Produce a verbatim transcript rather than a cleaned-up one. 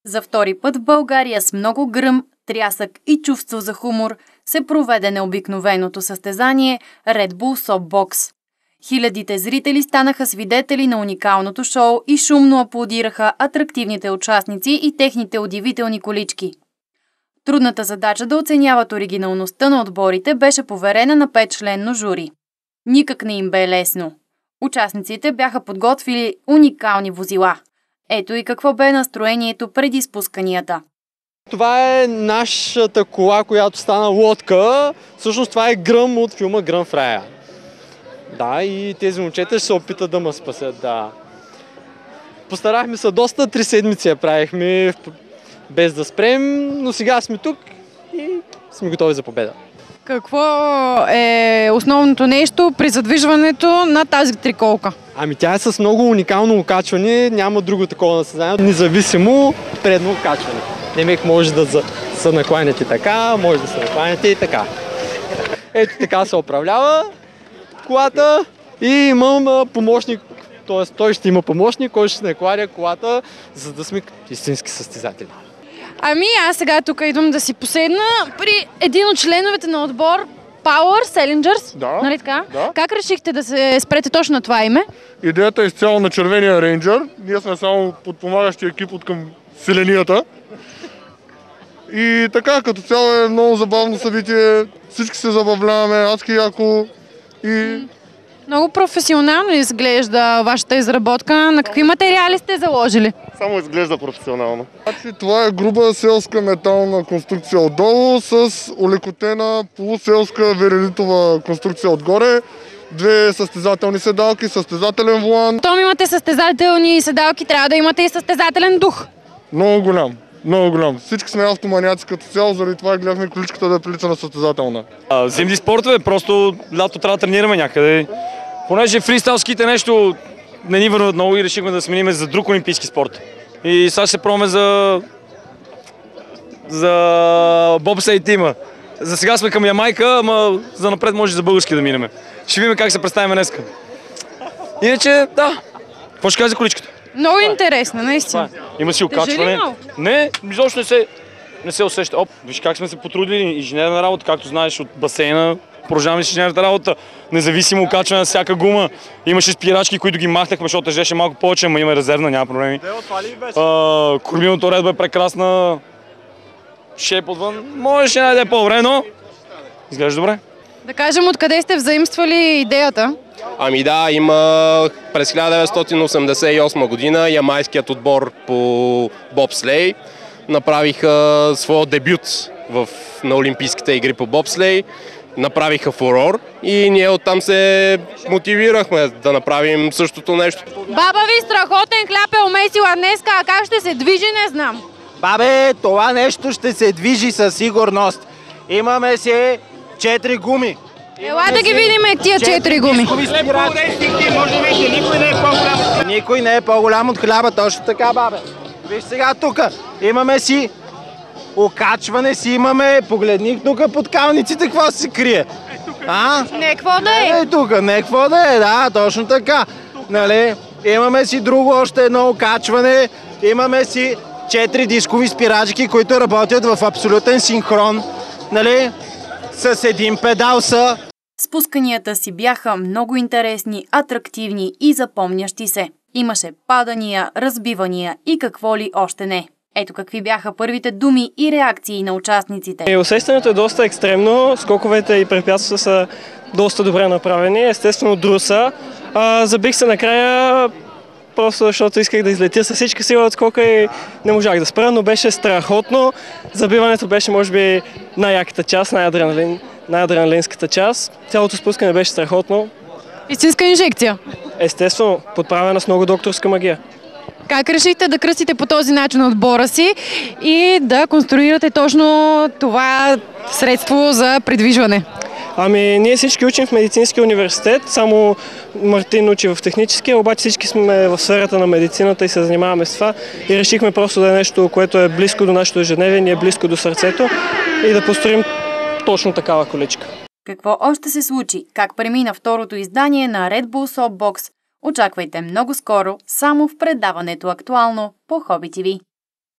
За втори път в България с много гръм, трясък и чувство за хумор се проведе необикновеното състезание Red Bull Softbox. Хилядите зрители станаха свидетели на уникалното шоу и шумно аплодираха атрактивните участници и техните удивителни колички. Трудната задача да оценяват оригиналността на отборите беше поверена на петчленно жури. Никак не им бе лесно. Участниците бяха подготвили уникални возила. Ето и какво бе настроението преди спусканията. Това е нашата кола, която стана лодка. Всъщност това е Гръм от филма Гръм в рая. Да, и тези момчета ще се опитат да ме спасят, да. Постарахме се доста, три седмици я правихме без да спрем, но сега сме тук и сме готови за победа. Какво е основното нещо при задвижването на тази триколка? Ами тя е с много уникално окачване, няма друго такова на съзнание, независимо предно окачване. Демек може да се накланяте така, може да се накланяте и така. Ето така се управлява колата и имам помощник, т.е. той ще има помощник, който ще накланя колата, за да сме истински състезатели. Ами аз сега тук идвам да си поседна при един от членовете на отбор Power Salingers. Да, нали така? Да. Как решихте да се спрете точно на това име? Идеята е изцяло на червения рейнджър. Ние сме само подпомагащи екип от към селенията. И така, като цяло е много забавно събитие. Всички се забавляваме, адски яко и... Много професионално изглежда вашата изработка. На какви материали сте заложили? Само изглежда професионално. Значи, това е груба селска метална конструкция отдолу с олекотена полуселска верелитова конструкция отгоре. Две състезателни седалки, състезателен волан. Том имате състезателни седалки, трябва да имате и състезателен дух. Много голям. Много голям. Всички сме автоманяци като цяло, заради това гледахме количката да е прилича на състезателна. Зимни спортове, просто лято трябва да тренираме някъде. Понеже фристайлските нещо не ни върнат много и решихме да сменим за друг олимпийски спорт. И сега ще се пробваме за... за бобслейд тима. За сега сме към Ямайка, ама за напред може за български да минем. Ще видим как се представим днеска. Иначе, да. Какво ще кажа за количката? Много интересно, наистина. Има си окачване. Не, изобщо не се, не се усеща. Оп, виж как сме се потрудили. Инженерна работа, както знаеш, от басейна. Продължаваме с инженерната работа. Независимо окачване на всяка гума. Имаше спирачки, които ги махнахме, защото тежеше малко повече, ама има резервна, няма проблеми. Кормилната уредба е прекрасна. Шейп отвън. Можеше да е по-добре, но изглежда добре. Да кажем, откъде сте взаимствали идеята? Ами да, има през хиляда деветстотин осемдесет и осма година ямайският отбор по бобслей направиха своя дебют в, на Олимпийските игри по бобслей, направиха фурор и ние оттам се мотивирахме да направим същото нещо. Баба ви страхотен хляб е умесила днеска, а как ще се движи не знам. Бабе, това нещо ще се движи със сигурност. Имаме си четири гуми. Ела да ги видим тия четири гуми. Никой не е по-голям. Никой не е по-голям от хляба, точно така, бабе. Виж сега тук, имаме си окачване, си имаме, погледни тук под калниците, какво се крие. А? Не, какво да е? Не, тук, не, какво да е, да, точно така. Нали? Имаме си друго, още едно окачване, имаме си четири дискови спирачки, които работят в абсолютен синхрон, нали? С един педал са. Спусканията си бяха много интересни, атрактивни и запомнящи се. Имаше падания, разбивания и какво ли още не. Ето какви бяха първите думи и реакции на участниците. Усещането е доста екстремно, скоковете и препятствия са доста добре направени, естествено друса. А, забих се накрая, просто защото исках да излетя с всичка сила от скока и не можах да спра, но беше страхотно. Забиването беше може би най-яката част, най-адреналин, най-адреналинската част. Цялото спускане беше страхотно. Истинска инжекция? Естествено, подправена с много докторска магия. Как решихте да кръстите по този начин отбора си и да конструирате точно това средство за придвижване? Ами, ние всички учим в медицинския университет, само Мартин учи в техническия, обаче всички сме в сферата на медицината и се занимаваме с това и решихме просто да е нещо, което е близко до нашето ежедневие, ни е близко до сърцето и да построим точно такава количка. Какво още се случи? Как премина второто издание на Red Bull Softbox? Очаквайте много скоро, само в предаването Актуално по Хоби ТВ.